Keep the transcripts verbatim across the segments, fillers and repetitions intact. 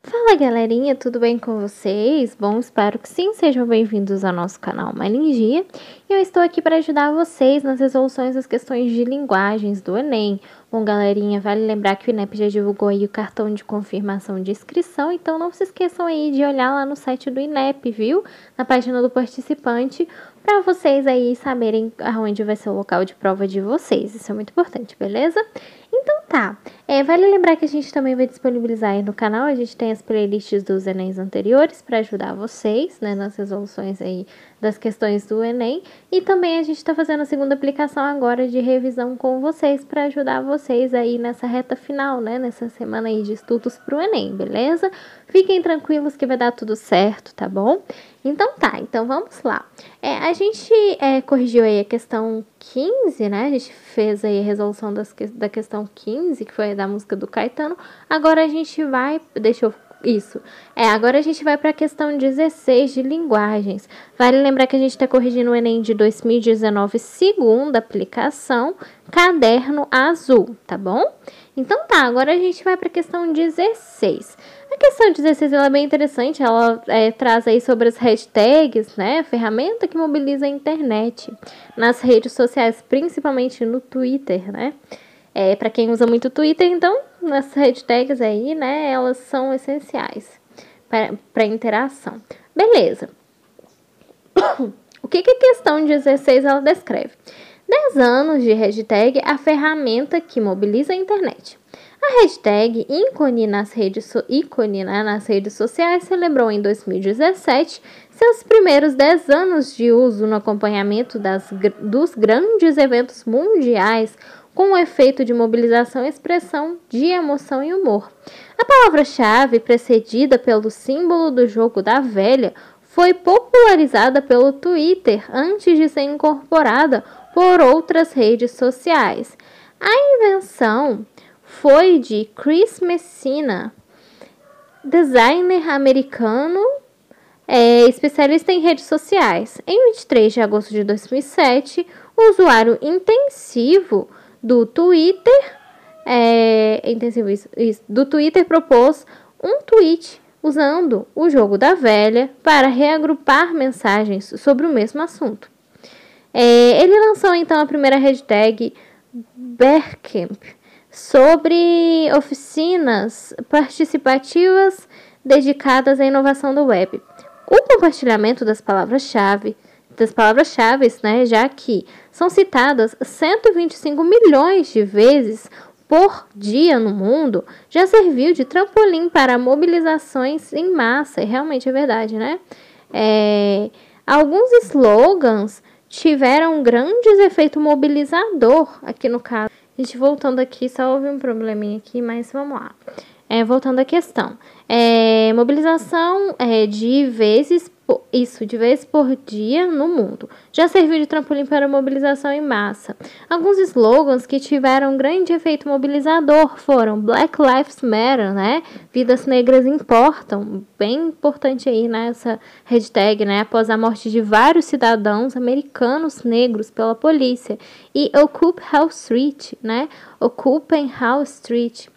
Fala galerinha, tudo bem com vocês? Bom, espero que sim, sejam bem-vindos ao nosso canal Malingia. E eu estou aqui para ajudar vocês nas resoluções das questões de linguagens do Enem. Bom galerinha, vale lembrar que o INEP já divulgou aí o cartão de confirmação de inscrição, então não se esqueçam aí de olhar lá no site do INEP, viu? Na página do participante, para vocês aí saberem aonde vai ser o local de prova de vocês. Isso é muito importante, beleza? Então tá, é, vale lembrar que a gente também vai disponibilizar aí no canal, a gente tem as playlists dos Enems anteriores para ajudar vocês, né, nas resoluções aí das questões do Enem, e também a gente está fazendo a segunda aplicação agora de revisão com vocês para ajudar vocês aí nessa reta final, né, nessa semana aí de estudos para o Enem, beleza? Fiquem tranquilos que vai dar tudo certo, tá bom? Então tá, então vamos lá. É, a gente é, corrigiu aí a questão quinze, né? A gente fez aí a resolução das, da questão quinze, que foi da música do Caetano. Agora a gente vai... Deixa eu... Isso. É, agora a gente vai para a questão dezesseis de linguagens. Vale lembrar que a gente está corrigindo o Enem de dois mil e dezenove, segunda aplicação, caderno azul, tá bom? Então tá, agora a gente vai para a questão dezesseis. A questão dezesseis ela é bem interessante, ela é, traz aí sobre as hashtags, né, a ferramenta que mobiliza a internet nas redes sociais, principalmente no Twitter, né, é, para quem usa muito o Twitter, então, as hashtags aí, né, elas são essenciais para a interação. Beleza. O que, que a questão dezesseis ela descreve? dez anos de hashtag, a ferramenta que mobiliza a internet. A hashtag ícone nas redes, so ícone, né, nas redes sociais celebrou em dois mil e dezessete seus primeiros dez anos de uso no acompanhamento das, dos grandes eventos mundiais com o efeito de mobilização e expressão de emoção e humor. A palavra-chave, precedida pelo símbolo do jogo da velha, foi popularizada pelo Twitter antes de ser incorporada por outras redes sociais. A invenção foi de Chris Messina, designer americano, é, especialista em redes sociais. Em vinte e três de agosto de dois mil e sete, o usuário intensivo do Twitter, é, intensivo isso, isso, do Twitter propôs um tweet usando o jogo da velha para reagrupar mensagens sobre o mesmo assunto. É, ele lançou então a primeira hashtag Bearcamp, sobre oficinas participativas dedicadas à inovação do web. O compartilhamento das palavras-chave, das palavras-chave, né, já que são citadas cento e vinte e cinco milhões de vezes por dia no mundo, já serviu de trampolim para mobilizações em massa, e realmente é verdade, né? É, alguns slogans tiveram um grande efeito mobilizador, aqui no caso. A gente voltando aqui, só houve um probleminha aqui, mas vamos lá. É, voltando à questão. É, mobilização é, de vezes, por, isso, de vezes por dia no mundo. Já serviu de trampolim para mobilização em massa. Alguns slogans que tiveram um grande efeito mobilizador foram Black Lives Matter, né? Vidas negras importam. Bem importante aí nessa hashtag, né? Após a morte de vários cidadãos americanos negros pela polícia. E Occupy Hall Street, né? Occupy Hall Street.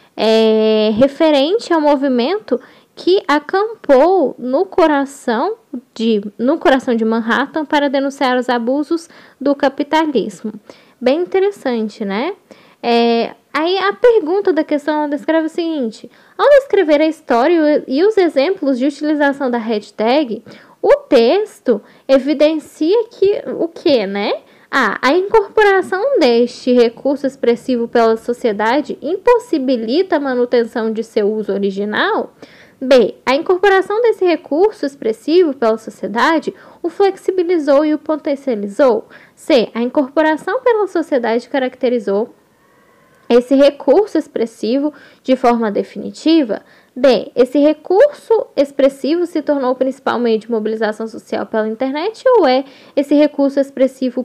É, referente ao movimento que acampou no coração de, no coração de Manhattan para denunciar os abusos do capitalismo. Bem interessante, né? É, aí a pergunta da questão descreve o seguinte: ao descrever a história e os exemplos de utilização da hashtag, o texto evidencia que o que, né? A. A incorporação deste recurso expressivo pela sociedade impossibilita a manutenção de seu uso original. B. A incorporação desse recurso expressivo pela sociedade o flexibilizou e o potencializou. C. A incorporação pela sociedade caracterizou esse recurso expressivo de forma definitiva. D. Esse recurso expressivo se tornou o principal meio de mobilização social pela internet, ou E. Esse recurso expressivo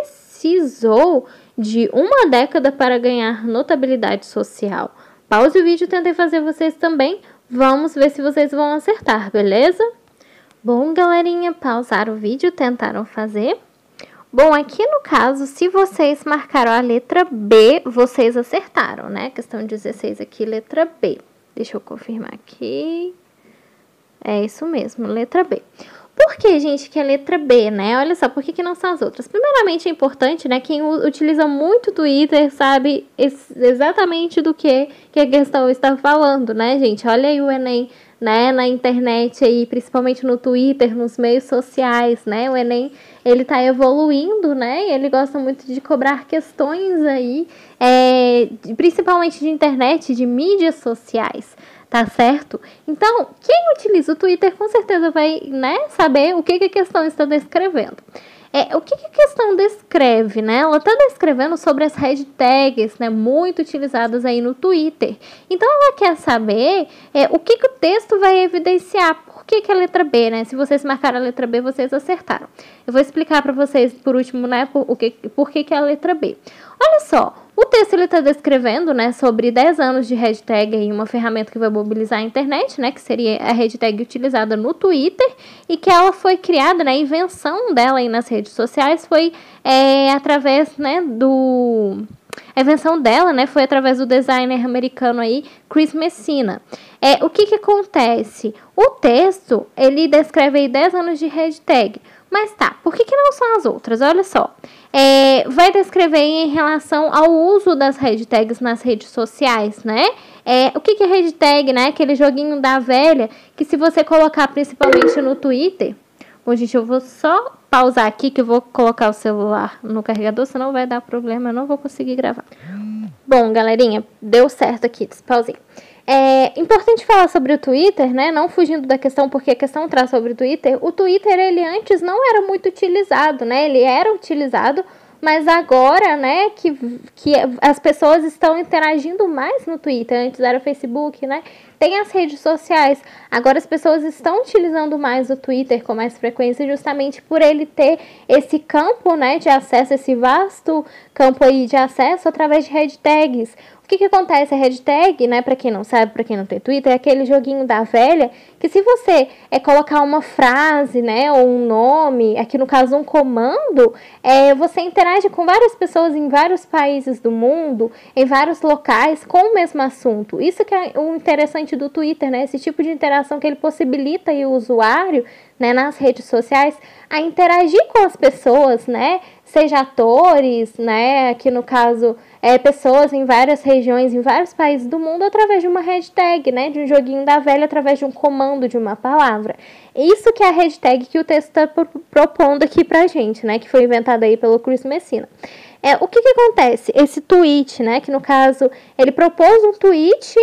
precisou de uma década para ganhar notabilidade social. Pause o vídeo e tentei fazer vocês também. Vamos ver se vocês vão acertar, beleza? Bom, galerinha, pausaram o vídeo, tentaram fazer. Bom, aqui no caso, se vocês marcaram a letra B, vocês acertaram, né? Questão dezesseis aqui, letra B. Deixa eu confirmar aqui. É isso mesmo, letra B. Por que, gente, que é letra B, né? Olha só, por que, que não são as outras? Primeiramente, é importante, né? Quem utiliza muito o Twitter sabe exatamente do que, que a questão está falando, né, gente? Olha aí o Enem, né, na internet aí, principalmente no Twitter, nos meios sociais, né? O Enem, ele tá evoluindo, né? E ele gosta muito de cobrar questões aí, é, principalmente de internet, de mídias sociais. Tá certo? Então, quem utiliza o Twitter com certeza vai, né, saber o que, que a questão está descrevendo. É, o que, que a questão descreve, né? Ela está descrevendo sobre as hashtags, né, muito utilizadas aí no Twitter. Então, ela quer saber é, o que, que o texto vai evidenciar. Por que, que a letra B, né? Se vocês marcaram a letra B, vocês acertaram. Eu vou explicar para vocês, por último, né, por, o que, por que, que é a letra B. Olha só, o texto ele está descrevendo, né, sobre dez anos de hashtag em uma ferramenta que vai mobilizar a internet, né, que seria a hashtag utilizada no Twitter e que ela foi criada, né, a invenção dela aí nas redes sociais foi é, através, né, do... A invenção dela, né, foi através do designer americano aí, Chris Messina. É, o que que acontece? O texto, ele descreve aí dez anos de hashtag. Mas tá, por que que não são as outras? Olha só. É, vai descrever em relação ao uso das hashtags nas redes sociais, né? É, o que que é hashtag, né? Aquele joguinho da velha, que se você colocar principalmente no Twitter... Bom, gente, eu vou só pausar aqui, que eu vou colocar o celular no carregador, senão vai dar problema, eu não vou conseguir gravar. Bom, galerinha, deu certo aqui, despausei. É importante falar sobre o Twitter, né? Não fugindo da questão, porque a questão traz sobre o Twitter. O Twitter, ele antes não era muito utilizado, né? Ele era utilizado, mas agora, né, que, que as pessoas estão interagindo mais no Twitter. Antes era o Facebook, né? Tem as redes sociais. Agora as pessoas estão utilizando mais o Twitter com mais frequência, justamente por ele ter esse campo, né, de acesso, esse vasto campo aí de acesso através de hashtags. O que que acontece? A hashtag, né, para quem não sabe, para quem não tem Twitter, é aquele joguinho da velha, que se você é colocar uma frase, né, ou um nome, aqui no caso um comando, é, você interage com várias pessoas em vários países do mundo, em vários locais, com o mesmo assunto. Isso que é o interessante do Twitter, né, esse tipo de interação que ele possibilita aí o usuário, né, nas redes sociais, a interagir com as pessoas, né, seja atores, né, aqui no caso, é, pessoas em várias regiões, em vários países do mundo, através de uma hashtag, né, de um joguinho da velha, através de um comando, de uma palavra. Isso que é a hashtag que o texto está propondo aqui pra gente, né, que foi inventada aí pelo Chris Messina. É, o que que acontece? Esse tweet, né, que no caso, ele propôs um tweet...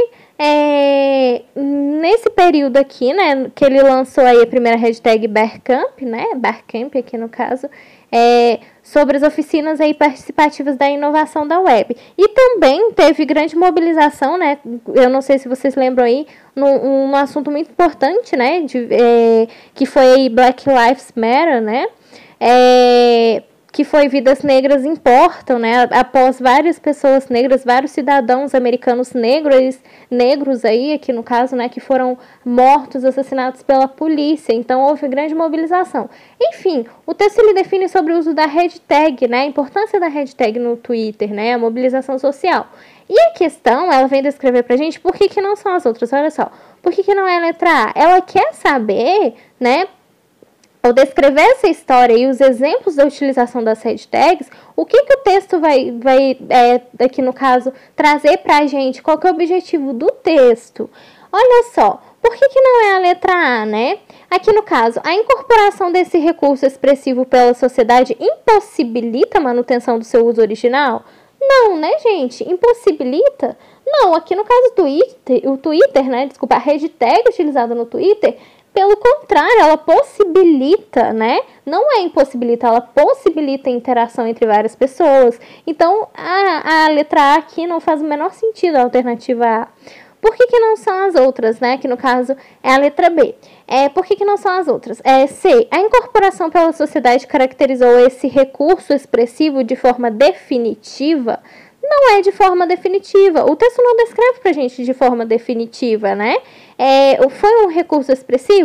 É, nesse período aqui, né, que ele lançou aí a primeira hashtag Bearcamp, né, Bearcamp aqui no caso, é, sobre as oficinas aí participativas da inovação da web. E também teve grande mobilização, né, eu não sei se vocês lembram aí, num, num assunto muito importante, né, de, é, que foi aí Black Lives Matter, né, é... que foi Vidas Negras Importam, né, após várias pessoas negras, vários cidadãos americanos negros, negros aí, aqui no caso, né, que foram mortos, assassinados pela polícia, então houve grande mobilização. Enfim, o texto ele define sobre o uso da hashtag, né, a importância da hashtag no Twitter, né, a mobilização social. E a questão, ela vem descrever pra gente por que que não são as outras, olha só, por que que não é a letra A? Ela quer saber, né, ao descrever essa história e os exemplos da utilização das hashtags, o que que o texto vai, vai é, aqui no caso, trazer pra gente? Qual que é o objetivo do texto? Olha só, por que que não é a letra A, né? Aqui no caso, a incorporação desse recurso expressivo pela sociedade impossibilita a manutenção do seu uso original? Não, né, gente? Impossibilita? Não, aqui no caso do Twitter, o Twitter, né, desculpa, a hashtag utilizada no Twitter, pelo contrário, ela possibilita, né? Não é impossibilita, ela possibilita a interação entre várias pessoas. Então, a, a letra A aqui não faz o menor sentido, a alternativa A. Por que que não são as outras, né? Que no caso é a letra B. É, por que que não são as outras? É, C. A incorporação pela sociedade caracterizou esse recurso expressivo de forma definitiva? Não é de forma definitiva. O texto não descreve pra gente de forma definitiva, né? É, foi um recurso expressivo?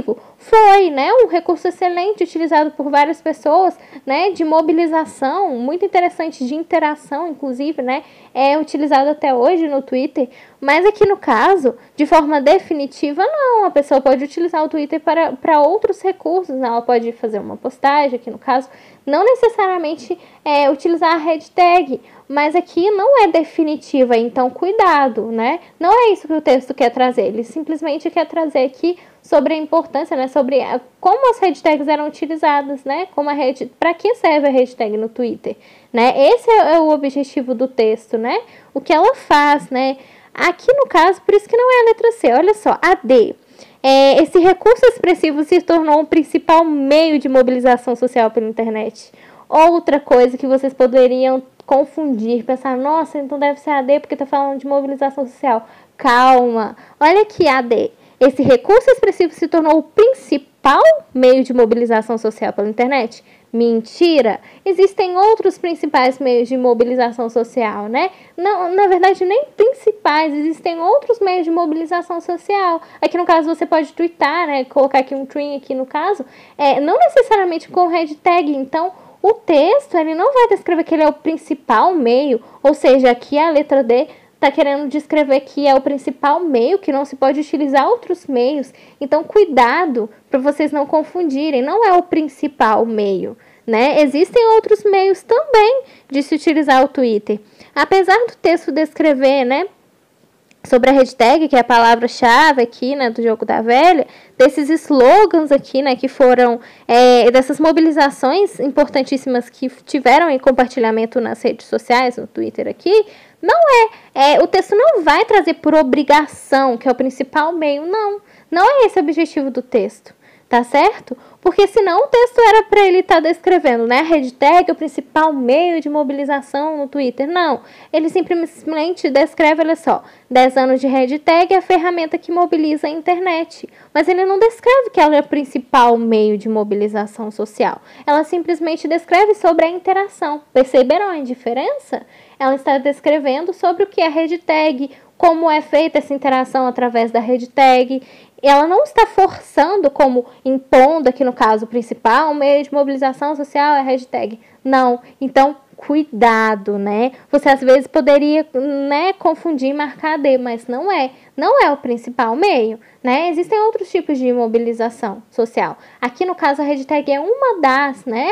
foi, né, um recurso excelente utilizado por várias pessoas, né, de mobilização, muito interessante, de interação, inclusive, né, é utilizado até hoje no Twitter, mas aqui no caso, de forma definitiva, não, a pessoa pode utilizar o Twitter para, para outros recursos, né? Ela pode fazer uma postagem, aqui no caso, não necessariamente é, utilizar a hashtag, mas aqui não é definitiva, então cuidado, né? Não é isso que o texto quer trazer, ele simplesmente quer trazer aqui sobre a importância, né, sobre a, como as hashtags eram utilizadas, né, como a rede, para que serve a hashtag no Twitter, né? Esse é, é o objetivo do texto, né? O que ela faz, né? Aqui no caso, por isso que não é a letra C, olha só, a D. É, esse recurso expressivo se tornou o principal meio de mobilização social pela internet. Outra coisa que vocês poderiam confundir, pensar, nossa, então deve ser a D porque está falando de mobilização social. Calma, olha aqui a D. Esse recurso expressivo se tornou o principal meio de mobilização social pela internet? Mentira! Existem outros principais meios de mobilização social, né? Não, na verdade, nem principais, existem outros meios de mobilização social. Aqui no caso você pode twittar, né? Colocar aqui um twin aqui no caso, é, não necessariamente com hashtag, então o texto ele não vai descrever que ele é o principal meio, ou seja, aqui a letra D está querendo descrever que é o principal meio, que não se pode utilizar outros meios. Então, cuidado para vocês não confundirem. Não é o principal meio, né? Existem outros meios também de se utilizar o Twitter. Apesar do texto descrever, né, sobre a hashtag, que é a palavra-chave aqui, né, do Jogo da Velha, desses slogans aqui, né, que foram, é, dessas mobilizações importantíssimas que tiveram em compartilhamento nas redes sociais, no Twitter aqui, não é, é, o texto não vai trazer por obrigação, que é o principal meio, não, não é esse o objetivo do texto, tá certo? Porque senão o texto era para ele estar tá descrevendo, né, a hashtag é o principal meio de mobilização no Twitter, não, ele simplesmente descreve, olha só, dez anos de hashtag é a ferramenta que mobiliza a internet, mas ele não descreve que ela é o principal meio de mobilização social, ela simplesmente descreve sobre a interação, perceberam a diferença? Ela está descrevendo sobre o que é a hashtag, como é feita essa interação através da hashtag. Ela não está forçando, como impondo aqui no caso principal, o meio de mobilização social é a hashtag. Não. Então, cuidado, né? Você às vezes poderia, né, confundir e marcar D, mas não é. Não é o principal meio, né? Existem outros tipos de mobilização social. Aqui no caso a hashtag é uma das, né?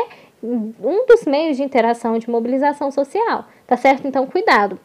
Um dos meios de interação de mobilização social, tá certo? Então, cuidado.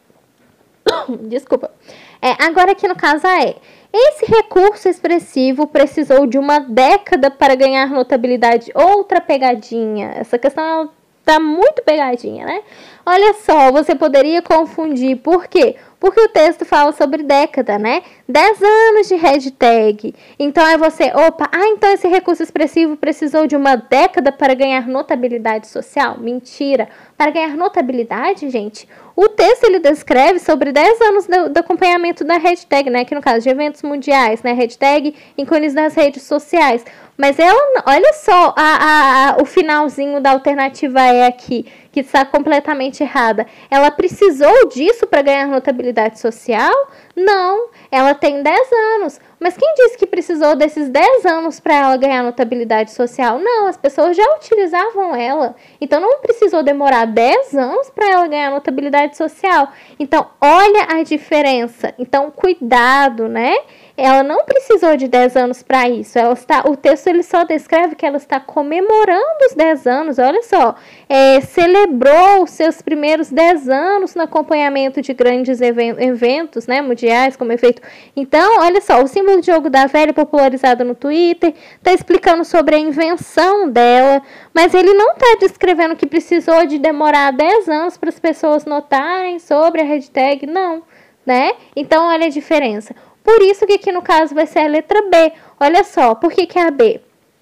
Desculpa. É, agora aqui no caso a E. Esse recurso expressivo precisou de uma década para ganhar notabilidade. Outra pegadinha. Essa questão tá muito pegadinha, né? Olha só, você poderia confundir. Por quê? Porque o texto fala sobre década, né? dez anos de hashtag. Então, é você, opa, ah, então esse recurso expressivo precisou de uma década para ganhar notabilidade social? Mentira. Para ganhar notabilidade, gente, o texto ele descreve sobre dez anos do, do acompanhamento da hashtag, né? Aqui no caso de eventos mundiais, né? Hashtag ícones das redes sociais. Mas ela, olha só a, a, a, o finalzinho da alternativa E aqui, que está completamente errada. Ela precisou disso para ganhar notabilidade social? Não, ela tem dez anos. Mas quem disse que precisou desses dez anos para ela ganhar notabilidade social? Não, as pessoas já utilizavam ela. Então, não precisou demorar dez anos para ela ganhar notabilidade social. Então, olha a diferença. Então, cuidado, né? Ela não precisou de dez anos para isso. Ela está, o texto ele só descreve que ela está comemorando os dez anos. Olha só, é, celebrou os seus primeiros dez anos no acompanhamento de grandes eventos, né, mundiais, como efeito. Então, olha só, o símbolo de Jogo da Velha popularizado no Twitter está explicando sobre a invenção dela, mas ele não está descrevendo que precisou de demorar dez anos para as pessoas notarem sobre a hashtag, não, né? Então, olha a diferença. Por isso que aqui no caso vai ser a letra B. Olha só, por que que é a B?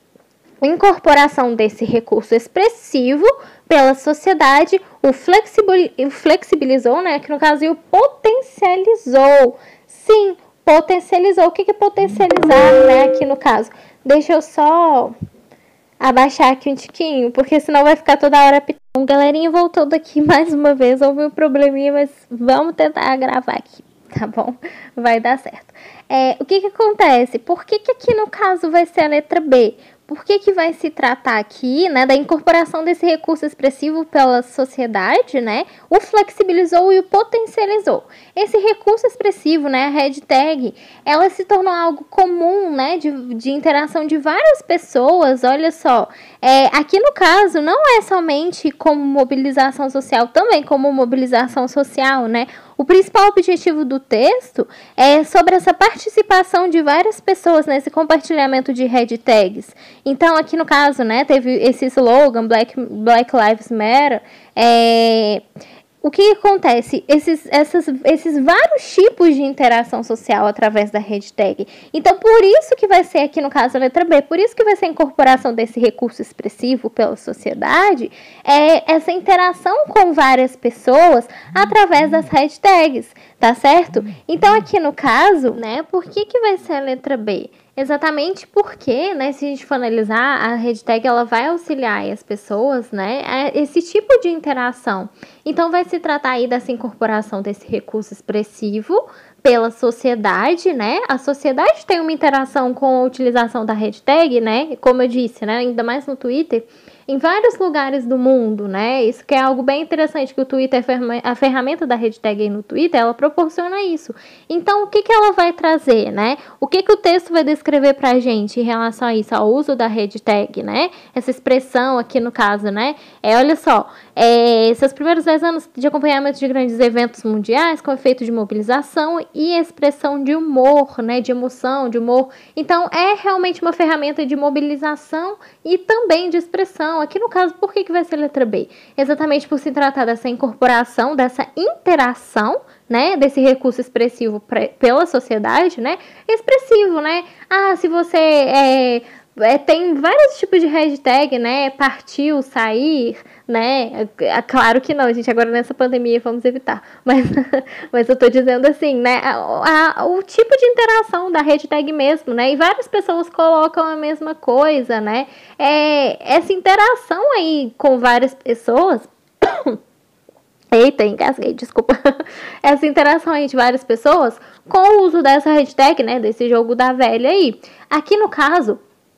Incorporação desse recurso expressivo pela sociedade, o flexibilizou, né? Aqui no caso, e o potencializou. Sim, potencializou. O que que é potencializar, né? Aqui no caso. Deixa eu só abaixar aqui um tiquinho, porque senão vai ficar toda hora pitando. Bom, galerinha, voltou daqui mais uma vez. Houve um probleminha, mas vamos tentar gravar aqui. tá bom? Vai dar certo. É, o que que acontece? Por que que aqui no caso vai ser a letra B? Por que que vai se tratar aqui, né, da incorporação desse recurso expressivo pela sociedade, né, o flexibilizou e o potencializou. Esse recurso expressivo, né, a hashtag, ela se tornou algo comum, né, de, de interação de várias pessoas, olha só. É, aqui no caso, não é somente como mobilização social, também como mobilização social, né, o principal objetivo do texto é sobre essa participação de várias pessoas nesse compartilhamento de hashtags. Então, aqui no caso, né, teve esse slogan, Black, Black Lives Matter. É, o que acontece? Esses, essas, esses vários tipos de interação social através da hashtag. Então, por isso que vai ser aqui no caso a letra B, por isso que vai ser a incorporação desse recurso expressivo pela sociedade, é essa interação com várias pessoas através das hashtags, tá certo? Então, aqui no caso, né, por que que vai ser a letra B? Exatamente porque, né, se a gente for analisar, a hashtag ela vai auxiliar as pessoas, né, a esse tipo de interação. Então, vai se tratar aí dessa incorporação desse recurso expressivo pela sociedade, né? A sociedade tem uma interação com a utilização da hashtag, né? Como eu disse, né, ainda mais no Twitter, em vários lugares do mundo, né? Isso que é algo bem interessante, que o Twitter, a ferramenta da hashtag aí no Twitter, ela proporciona isso. Então, o que que ela vai trazer, né? O que que o texto vai descrever pra gente em relação a isso, ao uso da hashtag, né? Essa expressão aqui no caso, né? É, olha só, é, seus primeiros dez anos de acompanhamento de grandes eventos mundiais com efeito de mobilização e expressão de humor, né? De emoção, de humor. Então, é realmente uma ferramenta de mobilização e também de expressão. Aqui no caso, por que que vai ser letra B? Exatamente por se tratar dessa incorporação, dessa interação, né, desse recurso expressivo pra, pela sociedade, né, expressivo, né, ah, se você é, é, tem vários tipos de hashtag, né, partiu, sair, né, é, claro que não, gente, agora nessa pandemia vamos evitar, mas, mas eu tô dizendo assim, né, a, a, o tipo de interação da hashtag mesmo, né, e várias pessoas colocam a mesma coisa, né, é, essa interação aí com várias pessoas. Eita, engasguei, desculpa. Essa interação aí de várias pessoas com o uso dessa hashtag, né, desse jogo da velha aí. Aqui no caso,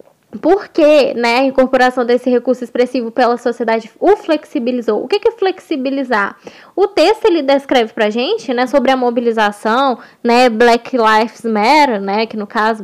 porque, né, a incorporação desse recurso expressivo pela sociedade o flexibilizou. O que que é flexibilizar? O texto, ele descreve pra gente, né, sobre a mobilização, né, Black Lives Matter, né, que no caso,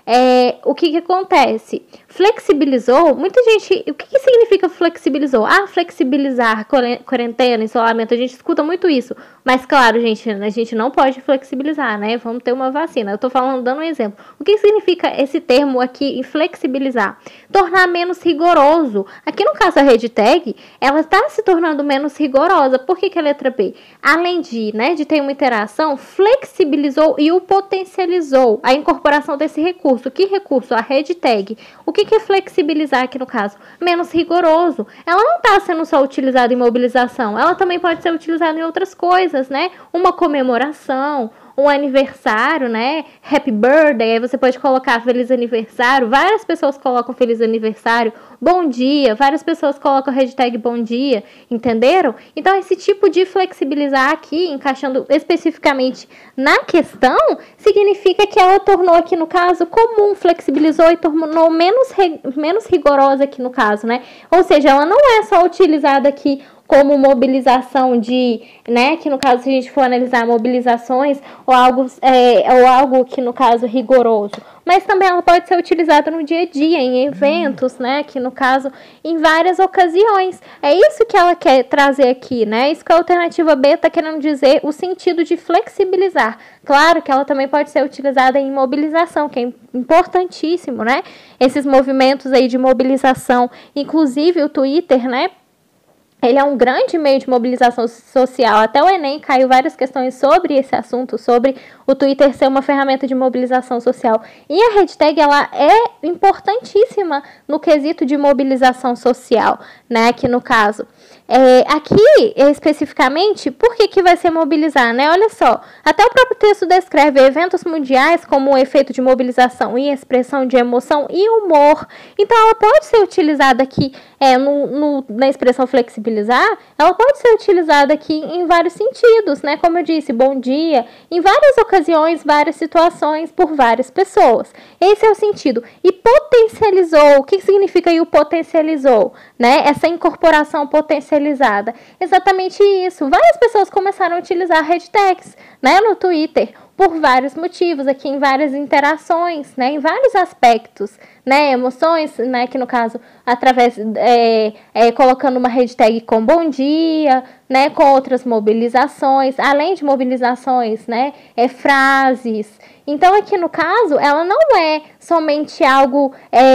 é, o que que acontece? Flexibilizou, muita gente, o que que significa flexibilizou? Ah, flexibilizar, quarentena, isolamento, a gente escuta muito isso, mas claro, gente, a gente não pode flexibilizar, né, vamos ter uma vacina, eu tô falando, dando um exemplo. O que significa esse termo aqui, flexibilizar? Tornar menos rigoroso. Aqui no caso a hashtag, ela está se tornando menos rigorosa. Por que que a letra B? Além de, né, de ter uma interação, flexibilizou e o potencializou a incorporação desse recurso. Que recurso? A hashtag. O que que é flexibilizar aqui no caso? Menos rigoroso. Ela não está sendo só utilizada em mobilização, ela também pode ser utilizada em outras coisas, né? Uma comemoração, um aniversário, né? Happy birthday, aí você pode colocar feliz aniversário. Várias pessoas colocam feliz aniversário, bom dia, várias pessoas colocam a hashtag bom dia, entenderam? Então, esse tipo de flexibilizar aqui, encaixando especificamente na questão, significa que ela tornou aqui no caso comum, flexibilizou e tornou menos, menos rigorosa aqui no caso, né? Ou seja, ela não é só utilizada aqui como mobilização de, né, que no caso se a gente for analisar mobilizações ou algo, é, ou algo que no caso rigoroso, mas também ela pode ser utilizada no dia a dia, em eventos, né, que no caso em várias ocasiões. É isso que ela quer trazer aqui, né, isso que a alternativa B está querendo dizer, o sentido de flexibilizar. Claro que ela também pode ser utilizada em mobilização, que é importantíssimo, né, esses movimentos aí de mobilização, inclusive o Twitter, né, ele é um grande meio de mobilização social. Até o Enem caiu várias questões sobre esse assunto, sobre o Twitter ser uma ferramenta de mobilização social. E a hashtag, ela é importantíssima no quesito de mobilização social, né, aqui no caso. É, aqui, especificamente, por que que vai ser mobilizar, né? Olha só, até o próprio texto descreve eventos mundiais como o efeito de mobilização e expressão de emoção e humor. Então, ela pode ser utilizada aqui é, no, no, na expressão flexibilizar, ela pode ser utilizada aqui em vários sentidos, né? Como eu disse, bom dia, em várias ocasiões, várias situações, por várias pessoas. Esse é o sentido. E potencializou, o que significa aí o potencializou, né? Essa incorporação potencializada. Exatamente isso. Várias pessoas começaram a utilizar hashtags, né, no Twitter, por vários motivos, aqui em várias interações, né, em vários aspectos, né, emoções, né, que no caso, através, é, é, colocando uma hashtag com bom dia, né, com outras mobilizações, além de mobilizações, né, é, frases. Então, aqui no caso, ela não é somente algo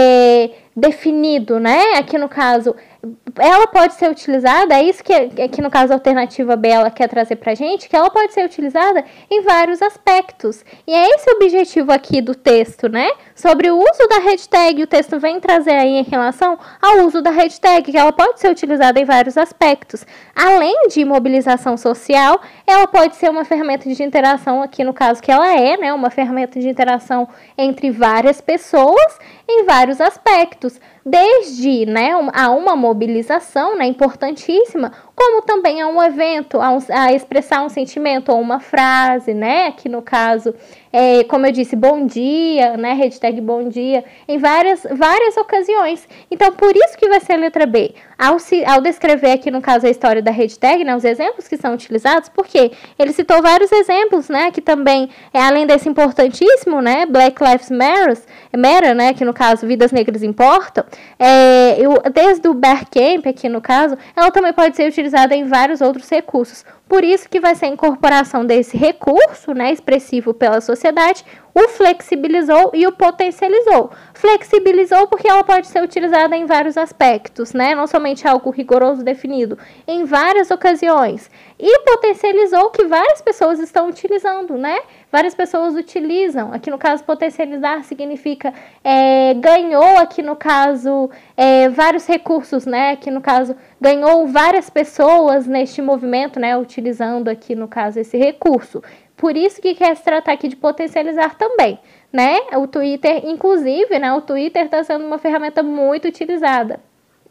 é, definido, né, aqui no caso, ela pode ser utilizada, é isso que, que no caso a alternativa B ela quer trazer pra gente, que ela pode ser utilizada em vários aspectos. E é esse o objetivo aqui do texto, né? Sobre o uso da hashtag, o texto vem trazer aí em relação ao uso da hashtag, que ela pode ser utilizada em vários aspectos. Além de mobilização social, ela pode ser uma ferramenta de interação, aqui no caso que ela é, né? Uma ferramenta de interação entre várias pessoas em vários aspectos. Desde, né, a uma mobilização, né, importantíssima, como também a um evento, a, um, a expressar um sentimento ou uma frase, né, aqui no caso, é, como eu disse, bom dia, né, hashtag bom dia, em várias, várias ocasiões. Então, por isso que vai ser a letra B. Ao, se, ao descrever aqui, no caso, a história da hashtag, né, os exemplos que são utilizados, porque ele citou vários exemplos, né, que também, é, além desse importantíssimo, né, Black Lives Matter, Matter, né, que no caso, vidas negras importam, é, eu, desde o Bear Camp, aqui no caso, ela também pode ser utilizada em vários outros recursos. Por isso que vai ser a incorporação desse recurso, né, expressivo pela sociedade, o flexibilizou e o potencializou. Flexibilizou porque ela pode ser utilizada em vários aspectos, né, não somente algo rigoroso definido, em várias ocasiões. E potencializou que várias pessoas estão utilizando, né, várias pessoas utilizam. Aqui no caso, potencializar significa é, ganhou, aqui no caso, é, vários recursos, né, aqui no caso, ganhou várias pessoas neste movimento, né, utilizando aqui no caso esse recurso. Por isso que quer se tratar aqui de potencializar também, né? O Twitter, inclusive, né, o Twitter está sendo uma ferramenta muito utilizada.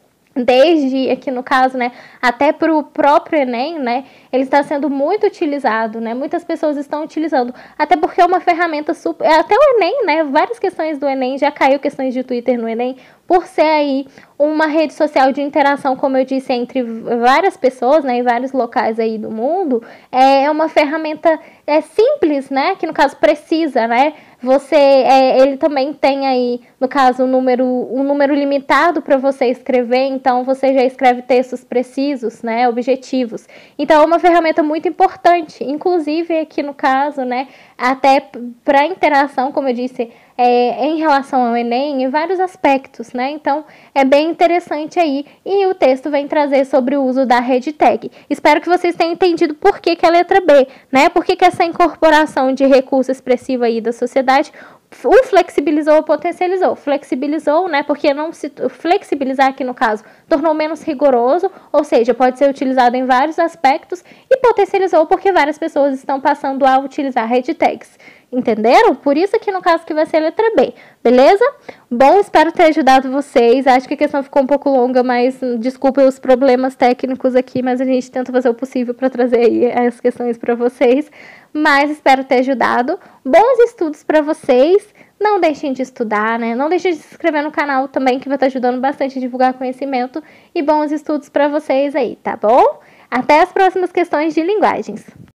Desde, aqui no caso, né, até para o próprio Enem, né, ele está sendo muito utilizado, né, muitas pessoas estão utilizando, até porque é uma ferramenta super, até o Enem, né, várias questões do Enem, já caiu questões de Twitter no Enem, por ser aí uma rede social de interação, como eu disse, entre várias pessoas, né, em vários locais aí do mundo, é uma ferramenta é, simples, né, que no caso precisa, né, você, é, ele também tem aí, no caso, um número, um número limitado para você escrever, então você já escreve textos precisos, né, objetivos. Então é uma ferramenta muito importante, inclusive aqui no caso, né, até para interação, como eu disse, é, em relação ao Enem, em vários aspectos, né? Então, é bem interessante aí. E o texto vem trazer sobre o uso da hashtag. Espero que vocês tenham entendido por que, que a letra B, né? Por que, que essa incorporação de recurso expressivo aí da sociedade o flexibilizou ou potencializou. Flexibilizou, né? Porque não se flexibilizar aqui no caso tornou menos rigoroso, ou seja, pode ser utilizado em vários aspectos, e potencializou porque várias pessoas estão passando a utilizar hashtags. Entenderam? Por isso aqui no caso que vai ser a letra B, beleza? Bom, espero ter ajudado vocês. Acho que a questão ficou um pouco longa, mas desculpem os problemas técnicos aqui, mas a gente tenta fazer o possível para trazer aí as questões para vocês. Mas espero ter ajudado. Bons estudos para vocês. Não deixem de estudar, né? Não deixem de se inscrever no canal também, que vai estar ajudando bastante a divulgar conhecimento. E bons estudos para vocês aí, tá bom? Até as próximas questões de linguagens.